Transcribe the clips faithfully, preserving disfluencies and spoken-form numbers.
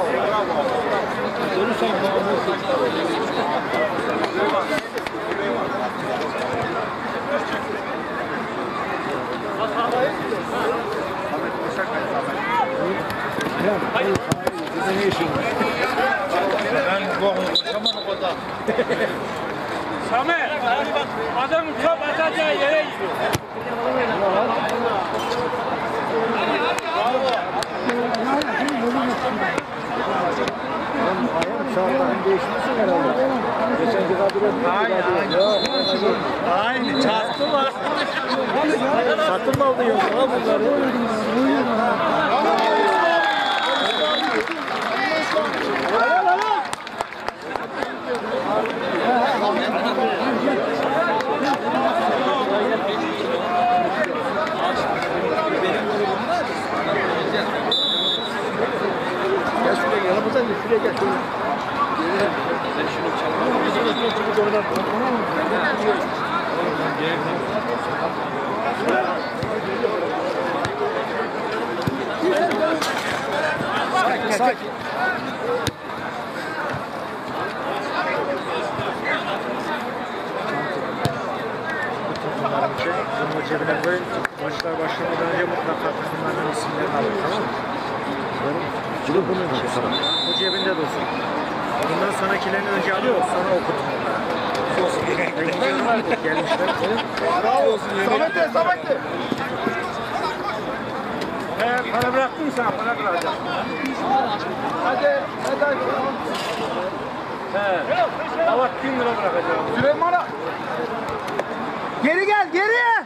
Ben bu konuşamadım o da. Samet, adam top atacağı yere gidiyor. Şartların değişmişsin herhalde. Geçenki kadro Aynı, aynı. Çarptı var. satın mı aldın yoksa bunları? Gel şuraya yanımıza gel, şuraya gel. Sen şunu çalma. Sakin, sakin. Bunu cebine koyun. Maçlar başlamadan önce mutlaka takımlardan isimlerini alın, tamam mı? Bu cebinde dursun. Bundan sonrakilerini önce alıyoruz, sonra okutun. Gelmişler. Bravo. Samet'e, Samet'e. He, para bıraktım sana, para bırakacağım. Hadi, hadi. He, Allah bin lira bırakacağım. Süleyman'a. Geri gel, geri.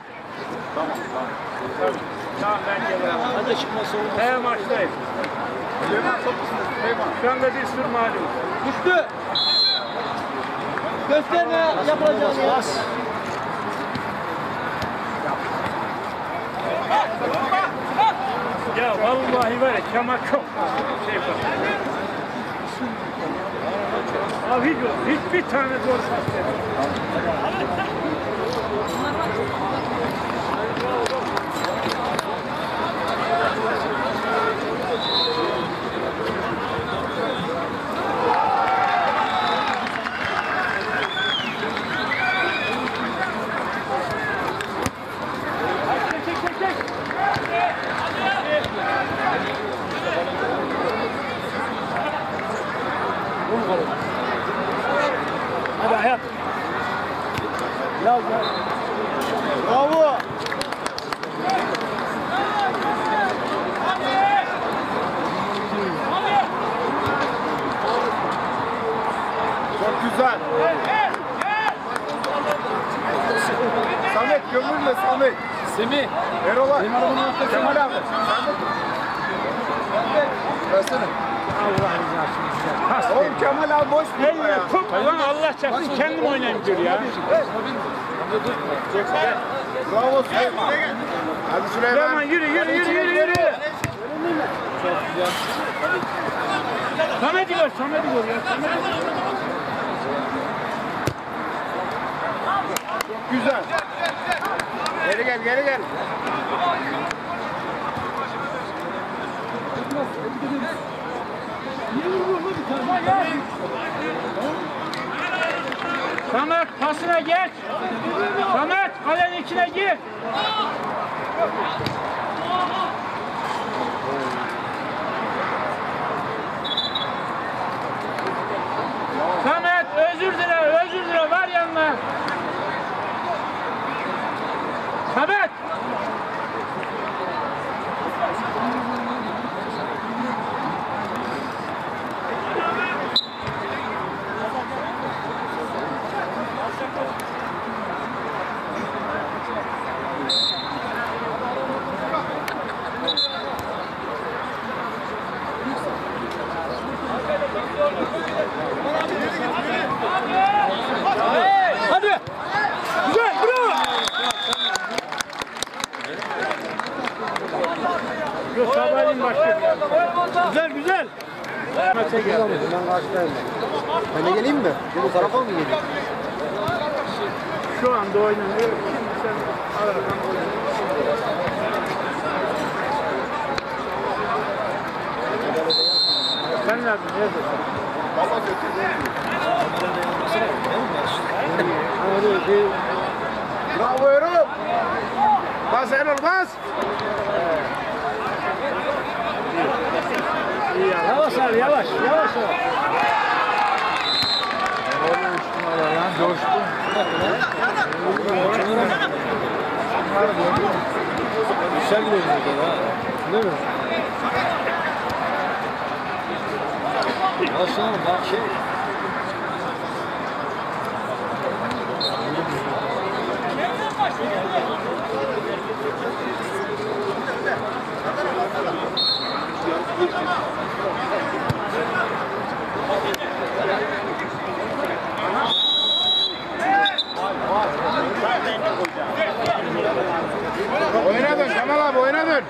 Tamam, ben gelirim. Hadi çıkması olmaz. He, maçtayım. Süleyman toplusun. Süleyman. Şu anda bir sürü malum. Düştü. Gösterme yapacağız ya. Ya vallahi var ya, Kemal çok şey var. Abi hiç yok, hiçbir tane zor pas yok. Hadi hayat. Ya ya. Bravo. Çok güzel. Samet gömülme Samet. Semih. Erol'a. Benim arabanın ortasında. Kemal abi. Versene. Allah rızası için. Pas Oğlum Kemal abi boş bir elle tut. Lan Allah çarpsın, kendim oynayayım diyor ya. Bravo Süleyman. Hadi Süleyman. Süleyman yürü yürü yürü yürü yürü. Çok güzel. Samet'i gör, Samet'i gör ya. Samet'i gör. Güzel. Geri gel, geri gel. Samet pasına geç. Samet kalenin içine gir. Samet özür dile, özür dile, var yanına. Samet. Hadi. Güzel, bravo. Yok sabahleyin başlıyor. Güzel, güzel. Maça geldi. Ben karşıdayım. Ben de geleyim mi? Bu tarafa mı geleyim? Şu anda oynanıyor. Şimdi sen aradan oynayın. Sen nerede abi nerede? Baba götürdü. Bravo Erol. Bas Erol bas. Yavaş abi yavaş yavaş. Erol'un üstüne lan coştu. Güzel gidiyor burada ha. Değil mi? Aslında bak şey. Oyna dön Kemal abi oyna dön.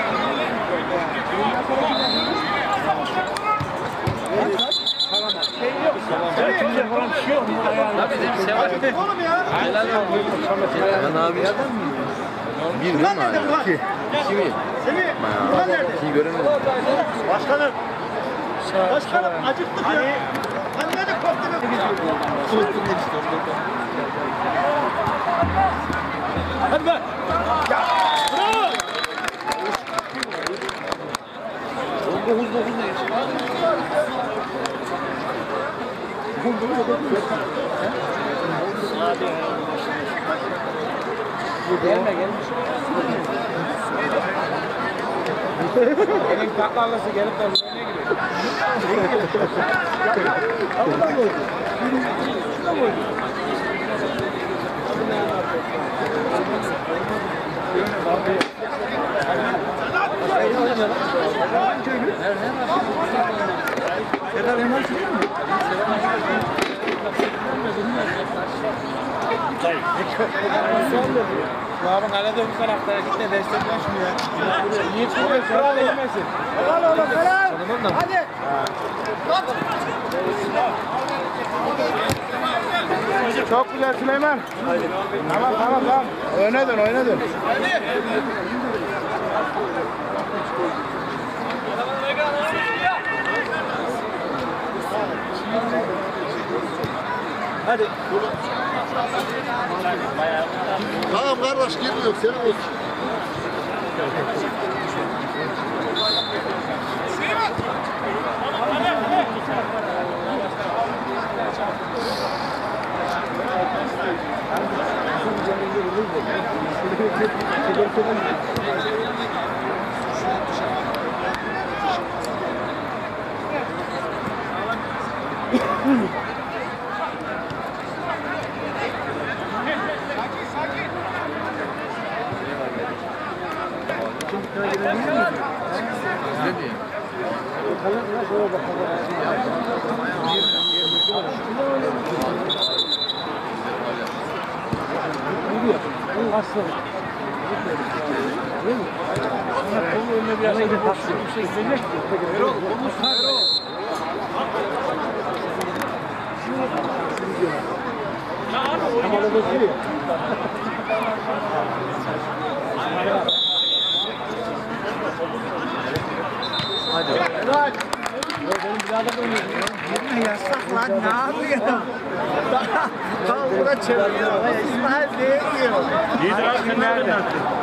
Kimse falan bir şey yok mu ayağında? Oğlum ya. Ben abi bir değil mi abi? İki. İki mi? Semih. Ulan nerede? İkiyi göremedim. Başkanım. Başkanım acıktık ya. Hani nerede koptu? Hadi be. Bravo. dokuz dokuz ne? Gelme gelmiş. Elin kaklarlısı gelip de önüne giriyor. Kapıdan mı oldu? Şuradan mı oldu? Sedat Emel değil mi? Abi kalede bu tarafta gitme desteklen şunu ya. Yiğit buraya sıra değmesin. Helal oğlum helal. Hadi. Çok güzel Süleyman. Tamam tamam tamam. Oyna dön oyna dön. Hadi. Tamam kardeş girmiyor senin olsun. Ne diyeyim? Aslı. Değil mi? Ona kolu önüne bir yerde taksın. Bir şey gidecek mi? Erol omuz Erol. Ama da bakıyor. Hadi. Helal. Benim birader oynuyor. Girme yasak lan ne yapıyorsun? Tam buna çeviriyor. İsmail değmiyor. İyidir abi sen nerede?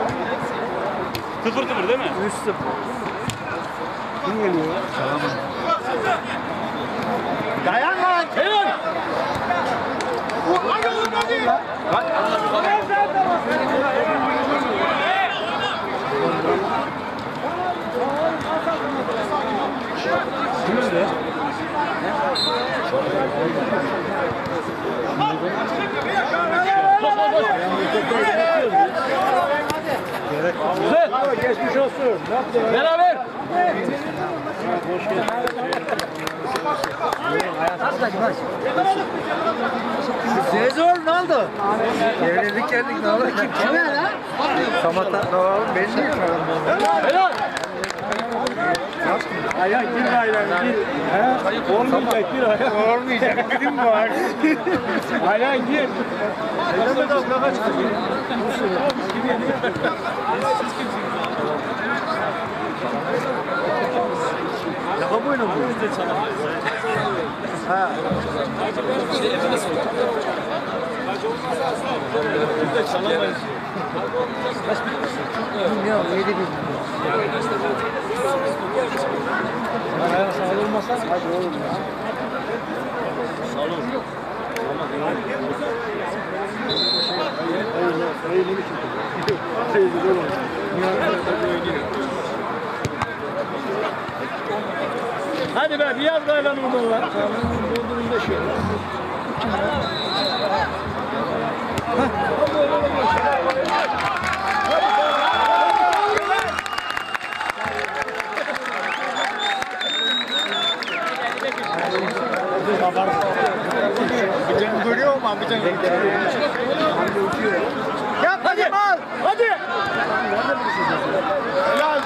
Sıfır sıfır değil mi? üç sıfır. Kim geliyor? Dayan lan. Helal. Hadi oğlum hadi. Kimde? Güzel. Bravo geçmiş olsun. Beraber. Sezor ne oldu? Evlendik geldik ne oldu? Kime lan? Samata ne oldu? Ben de yapıyorum. Helal. Ayağın gir ayağın gir. He? Olmayacak gir ayağın. Olmayacak dedim mi var? Ayağın gir. Mehmet abi ne kaç kızıyor? Ya bu oynamıyor. Ha. Bilmiyorum, yedi bin. Sağ olmasa hadi oğlum ya. Sağ olun. Hadi be biraz gaylan olmalılar. Doldurunda şey. Bıcın görüyor mu? Bıcın yap hadi al. Hadi. Helal.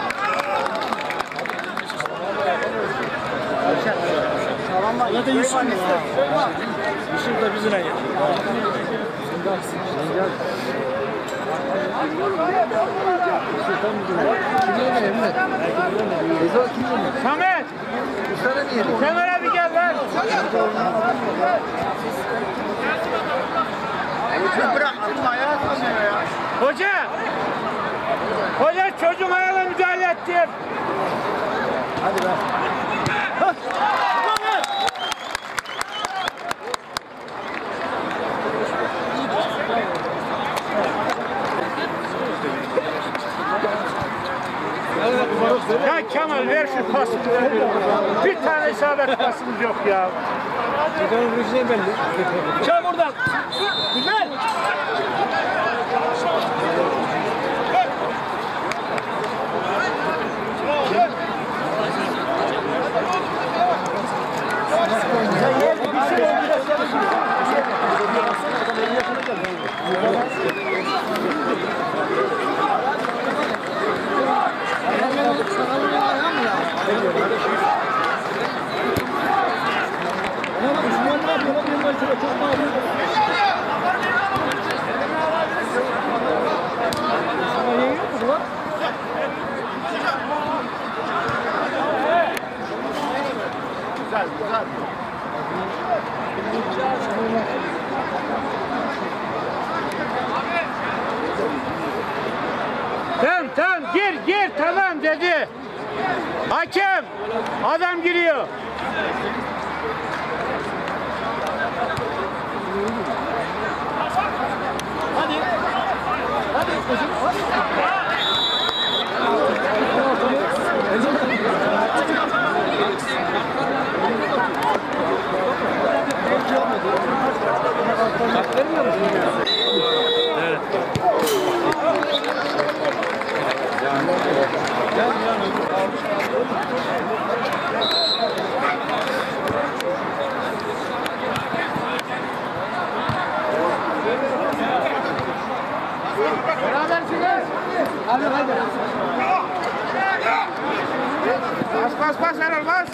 Hadi Yusuf. Yusuf da bizine gel. Samet! Kenara bir gel lan! Bırak ayağa sanıyor ya. Hoca! Hoca çocuğun ayağına müdahale ettim. Hadi be. Ya Kemal ver şu pasını. Bir tane isabet pasımız yok ya. Çocuğun vuruşu belli. Çal buradan. Güzel. Güzel güzel. Tamam tamam gir gir tamam dedi. Hakem adam giriyor. Hadi. Hadi. Hak vermiyor musun? Evet. Berabersiniz. Hadi hadi. Bas bas bas Erol bas.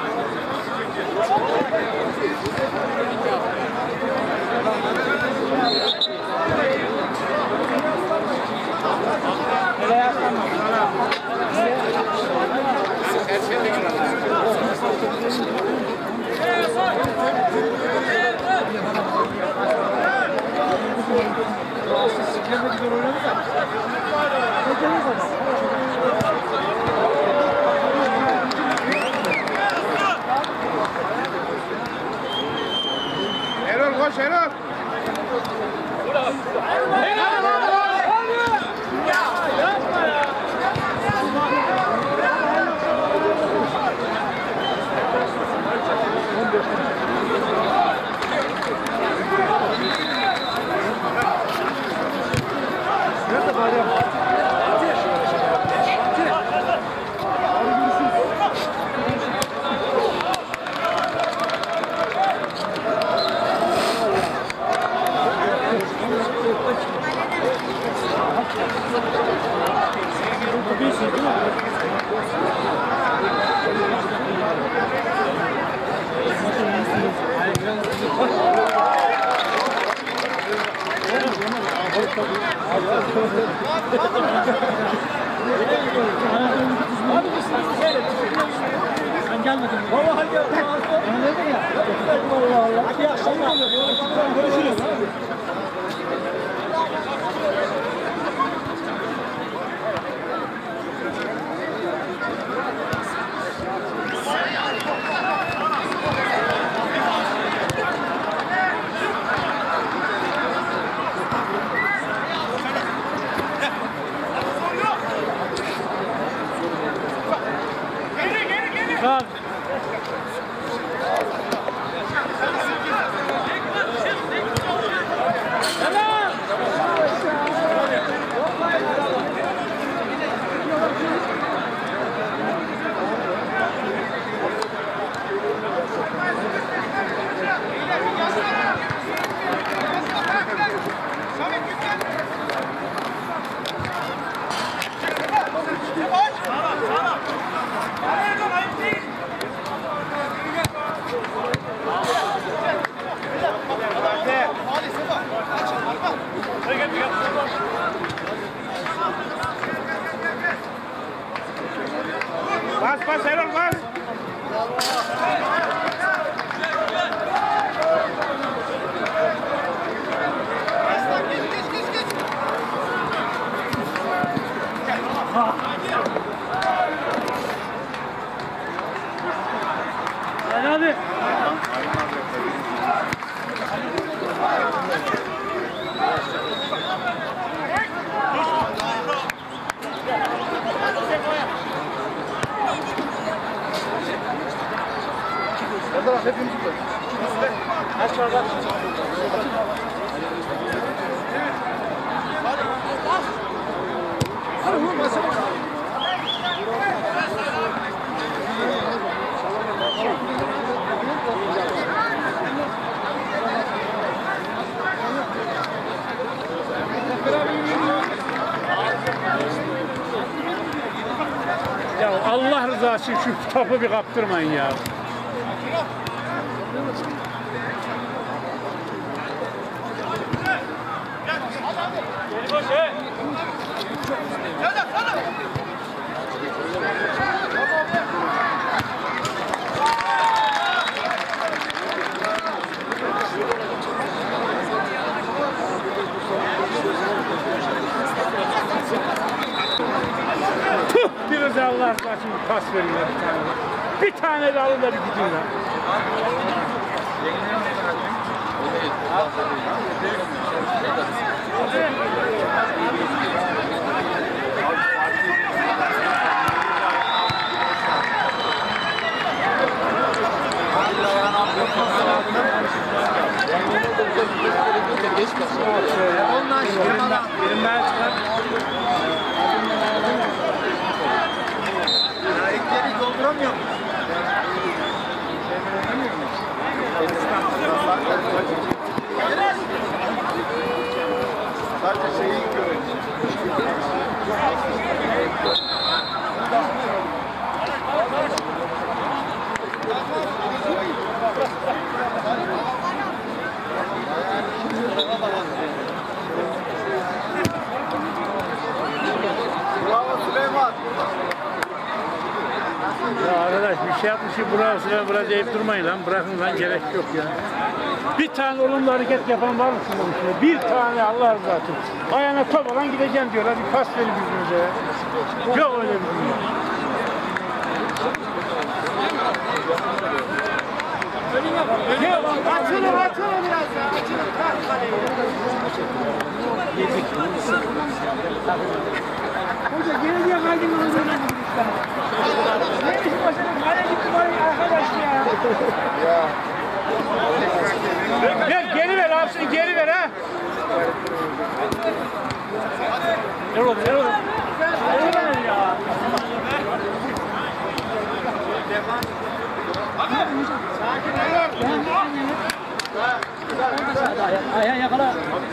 Erol koş Erol. Sen gel gelmedim. Baba hadi. Ben dedim ya. Allah Allah. Hadi akşamlar. Görüşürüz. Tamam. Bas bas Erol bas. Hadi hadi. Ya Allah rızası için şu topu bir kaptırmayın ya. Tuh! Biraz Allah rızası için pas verin ya bir tane. Bir tane de alın da bir gidin lan. Ondan şirmadan. Birimden çıkar. Ya ekleri dolduramıyor mu? Sadece şeyi görüyoruz. Bravo Süleyman. Ya arkadaş bir şey yapmışım bravo sıra bravo deyip durmayın lan. Bırakın lan gerek yok ya. Bir tane olumlu hareket yapan var mı şunun içinde? Bir tane Allah razı olsun. Ayağına top alan gideceğim diyorlar. Bir pas verin birbirimize ya. Yok öyle bir dünya. Açılın açılın biraz ya. Açılın. Kalk kaleyi. Hoca geri diye kaldın mı hocam? Ne iş başına kale gitti var ya arkadaş ya. Ver geri ver abisini geri ver ha. Erol Erol. Eyvallah ya. Ayağı yakala.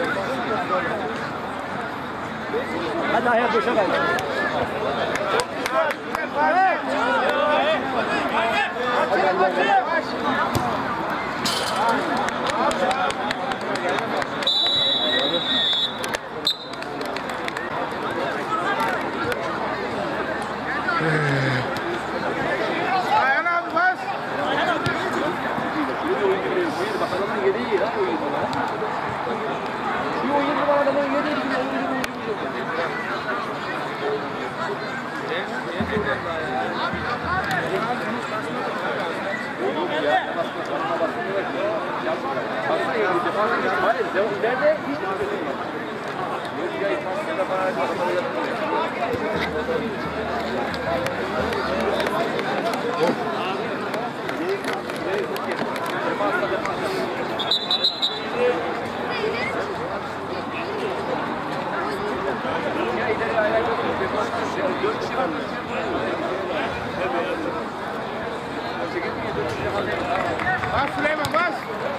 Hadi ayağı döşe kal. Ayhan abi bas. Bas Süleyman bas.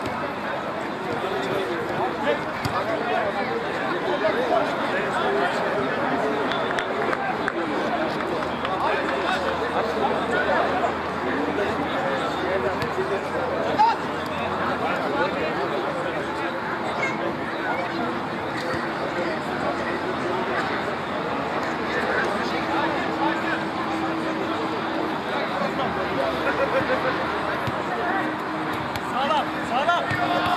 Sağlam, sağlam.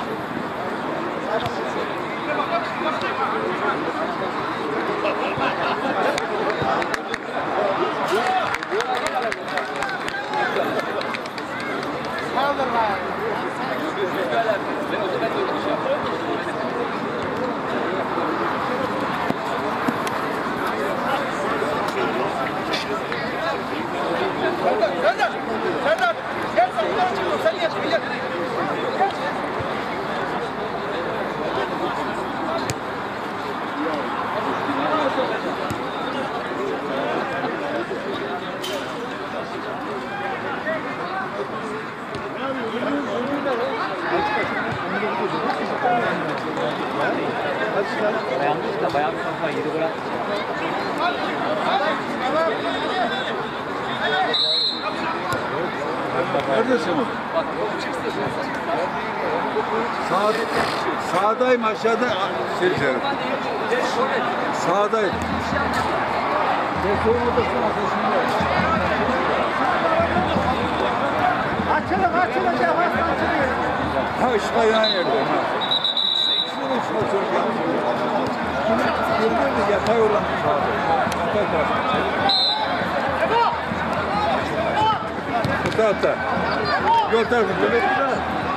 Serdar, Serdar, gel sen buradan çıkma, sen geç, gel. Dayanmış da bayağı bir kafa yedi bırak. Neredesin? Sağ, sağdayım aşağıda. Şey, sağdayım. Açılın, açılın. Yavaş açılıyor. Ha ışığa yan yerde. Şunu ışığa çok yanıyor. Görünüyor yatay olan sağda. Yatay tarafı. Bu tarafta. Yol tarafında.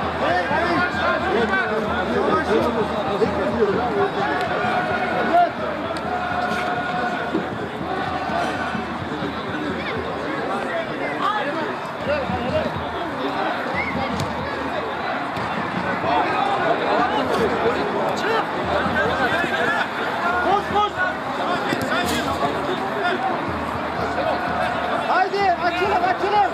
Haydi açılın, açılın.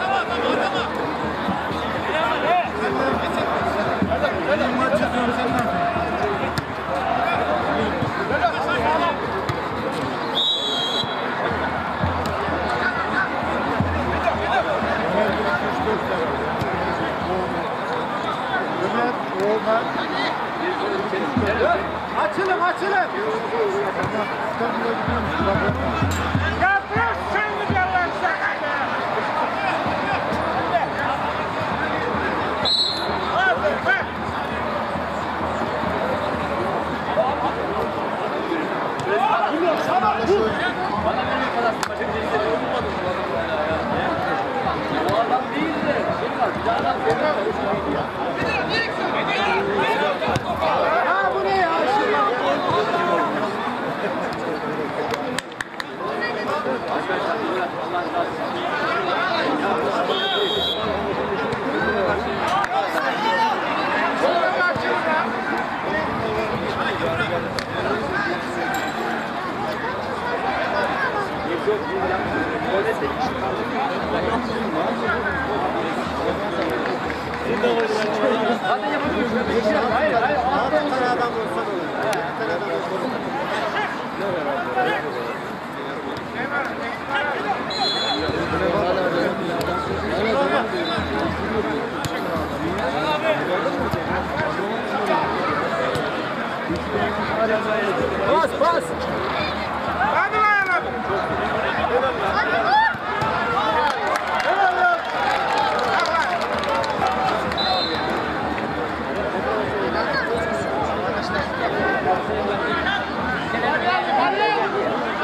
Açılın, açılın. Ya bırak sen mi yalan sakın? Hadi be. Ya bu ne ya? Hayır, hayır. Altı tane adam olsa da olur. Bir tane adam olsa da olur. Bas, bas. Hadi lan abi. Hadi, hadi.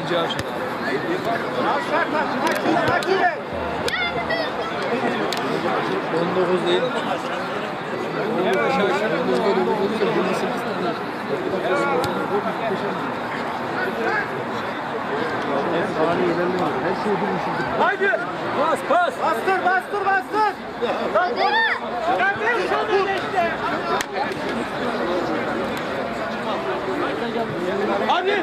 Birinci avşar. Avşar kaç kilo kaç kilo? on dokuz değil. on dokuz avşar. Haydi. Pas pas. Bastır bastır bastır. Hadi. Kardeş şunu işte. Hadi.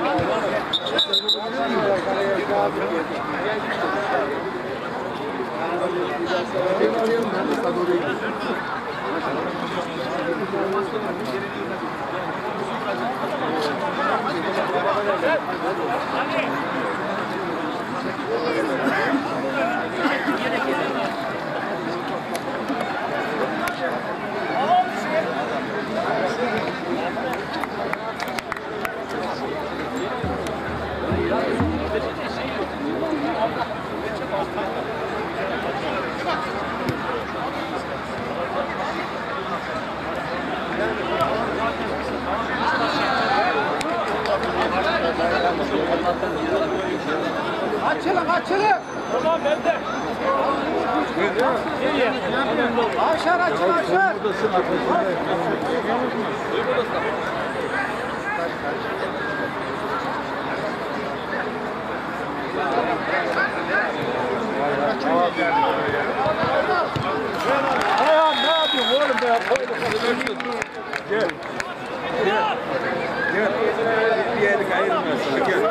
Açılın açılın. Tamam bende. Avşar açıl avşar. Ayağım ne yapıyorsun oğlum be? Gel. Gel. Gel. Bir yerik ayrılmıyorsun. Gel.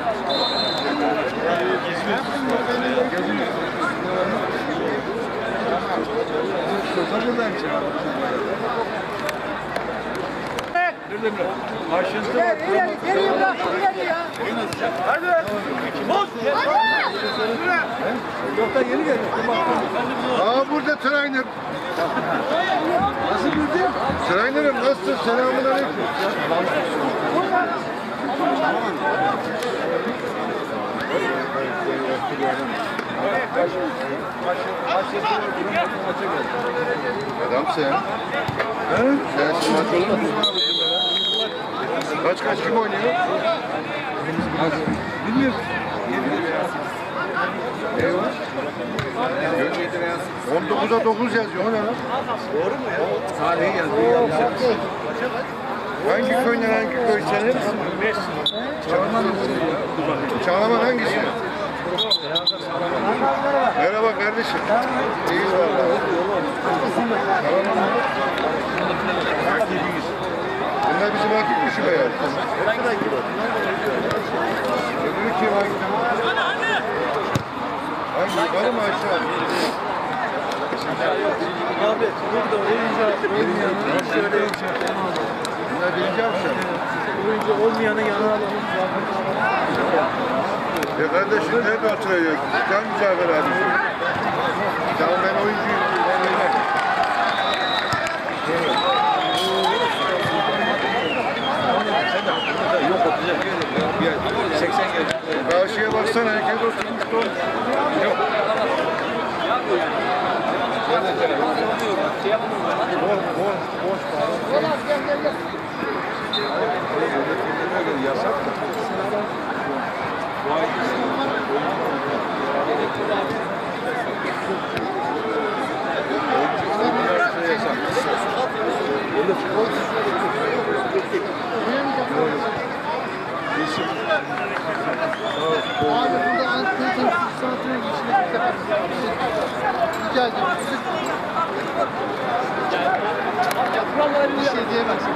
Nerede mi? Karşınızda bak. İleri geriye bırak ileri ya. Hadi. Boş. Yoksa yeni geldi. Aa burada trainer. Nasıl bildin? Trainer'ım nasılsın? Selamun aleyküm. Adamsın ya. Sen şimdi maç olur musun abi? Kaç kaç kim oynuyor? Bilmiyorum. Eyvah. on dokuza dokuz yazıyor. O ne lan? Doğru mu ya? Tarihi yazıyor. Hangi köyden hangi köy sen misin? Çağırman Çağlaman hangisi? Merhaba kardeşim. İyi valla. Bunlar bizim akif kuşu be ya. Öbürü kim hangi? Hangi? Yukarı mı aşağı? Abi burada oyuncu oynayan Bunlar birinci avşar. oyuncu olmayanın yanına alalım. Ya kardeşim nerede oturuyor? Can Mücaver abi. Tamam ben oyuncuyum. Ben öyle. Yok otacak. seksen geldi. Karşıya baksana herkes oturmuş da. Yok. Boş boş boş. Yasak da. Abi burada Ankara'nın saatine geçmek rica ediyorum. Bir şey diyemezsin.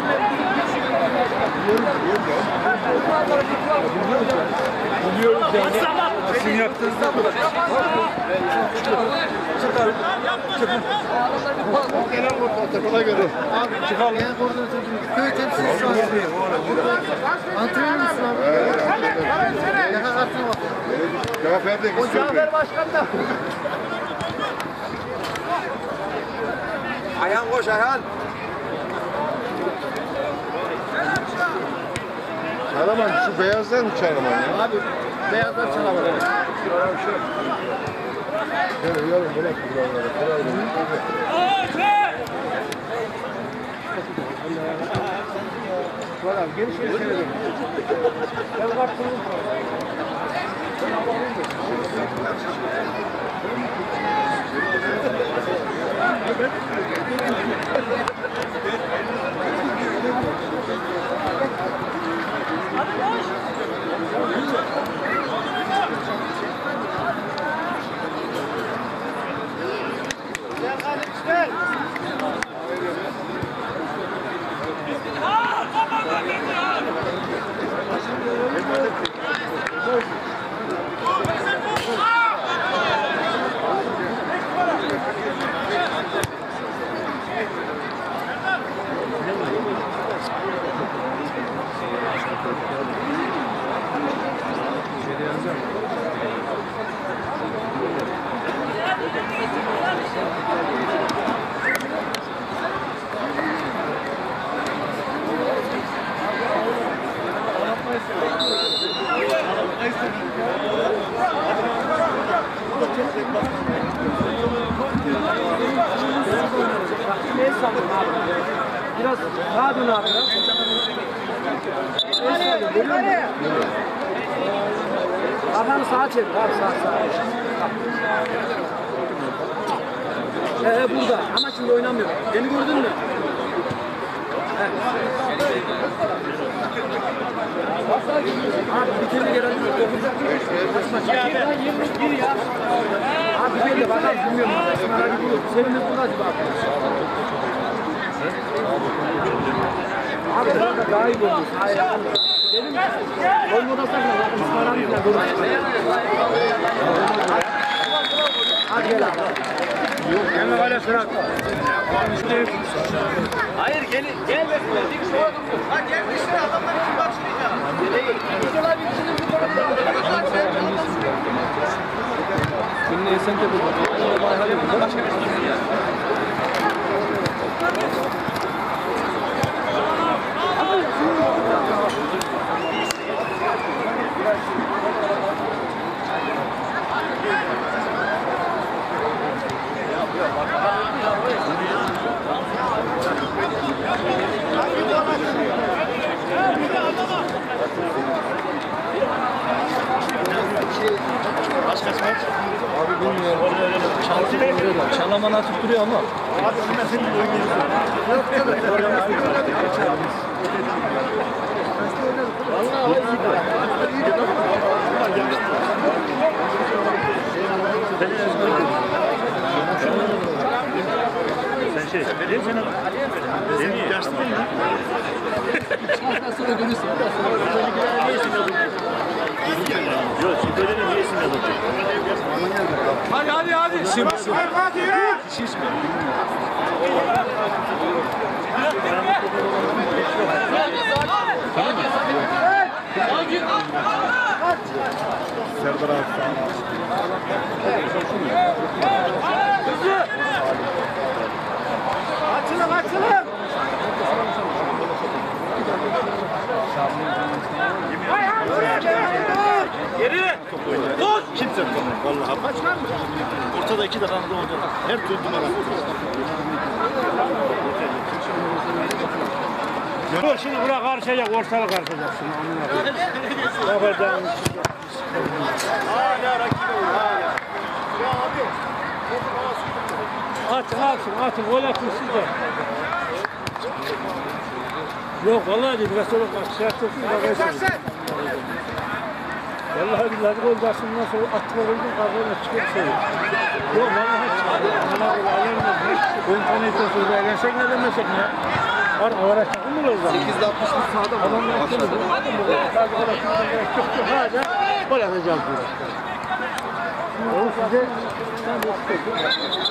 Biliyoruz yani. Sizin yaptığınızda mı? Çıkalım. Çıkalım. Genel protokole göre. Abi çıkalım. Genel koordinatör köy temsilcisi var. Antrenör müsün abi? Yakan kartına bak. Cafer'de O Cafer Başkan da. Ayhan koş Ayhan. Çağlaman şu beyazlar mı Çağlaman ya? Abi beyazlar çalamadı. Şöyle uyalım bırak buraları. Var abi geniş bir seyredelim. Ben baktım. Biraz daha dön abi. Kafanı sağa çevir abi, sağ sağ. Ee burada ama şimdi oynamıyor. Beni gördün mü? He. Abi bir kere gelen gir ya. Abi bir kere bakalım, bilmiyorum. Senin de burada acaba abi. Abi burada daha iyi oldu. Hayır. Benim oyun odasına kadar ısmarlamızla durur. Hadi gel abi. Gelme hala sıra. Hayır gel gel bekle. Dik şuraya dur. Ha gelmişsin adamlar kim başlayacak? Şuraya bir kişinin bu tarafa. Şimdi Esentepe'de başka bir şey ya. Kaç kaç kaç? Abi bilmiyorum. Çaltı Çalaman atıp duruyor ama. Abi önüne senin oyun geliyor. Sen şey, vereyim sana. Sen yaşlı değil mi? Sonra görürsün. Yok, şimdi böyle de niye isim yazacak? Hadi hadi hadi. İsim isim. Hadi ya. Kişi ismi. Serdar abi. Açılın açılın. Ayhan buraya gel. Geri. Tut. Kimse tutamıyor. Vallahi maç var mı? Ortada iki dakika orada. Her türlü numara. Dur şimdi bura karışacak, ortalık karışacak şimdi. Yapacağım. Hala rakibi olur. Hala. Ya abi. Atın atın atın, gol atın siz de. Yok vallahi değil, biraz sonra bak şey atıyorsun da geçsin. Vallahi billahi gol atın, nasıl atma koydun kavgayla çıkıp şey. Yok vallahi çıkıyor. Vallahi ayarına on tane itiyorsunuz, eğlensek ne demesek ne? Var avara takım mı o zaman? sekizde altmışlık sağda mı? Başladı. Sadece gol atmaya gerek yok yok, hala gol atacağız burada. O size sen de istiyorsun.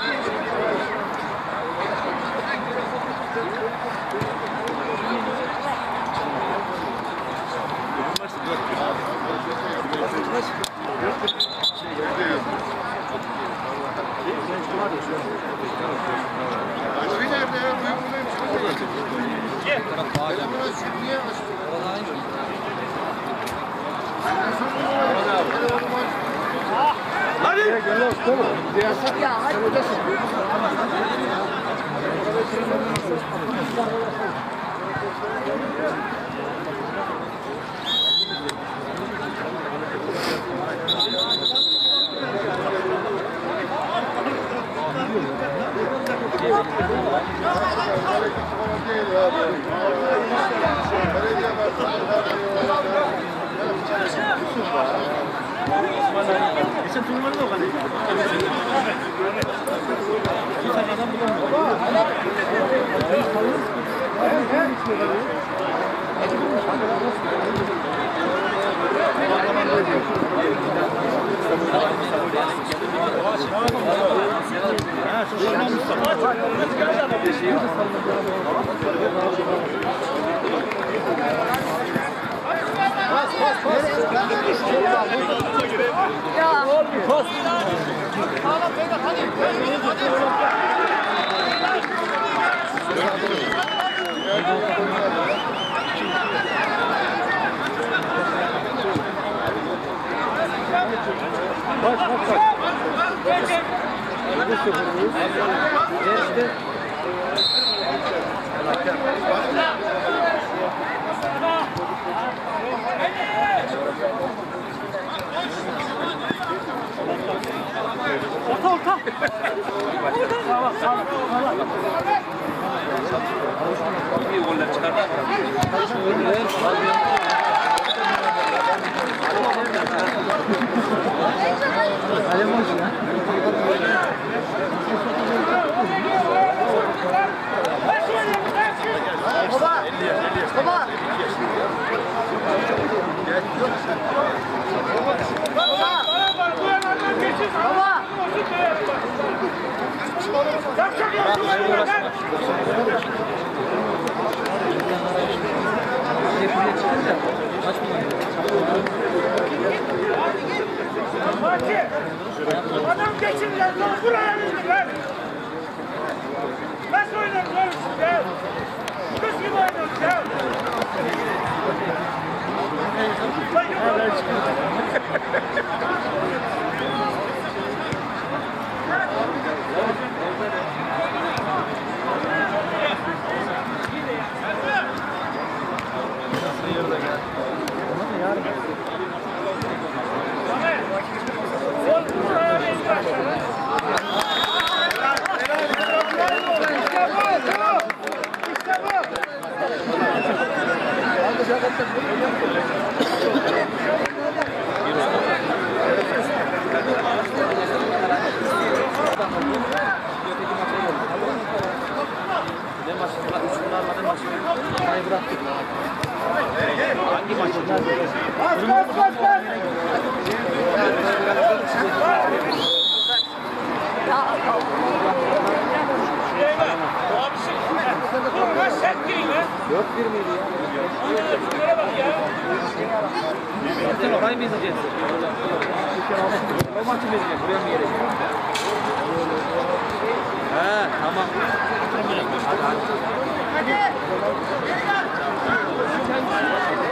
Hadi. Ya hadi hocasın. Geçen turnuvada da o kadar. Bir tane adam bulamıyor. Bak bak bak. Ne sıfırlıyız? Geçti. Orta orta. Sağ sağ sağ. Bir goller çıkardı. Kalem hoş ya. Baba. Baba. Baba. Adam geçin lan, buraya indir lan. Nasıl oynadın lan siz ya? Kız gibi oynadın ya. Hangi maç? Bas bas bas bas. Dört bir miydi ya? Sen orayı mı izleyeceğiz? O maçı mı izleyeceğiz? Buraya mı geleceğiz? He tamam. Hadi hadi. Hadi.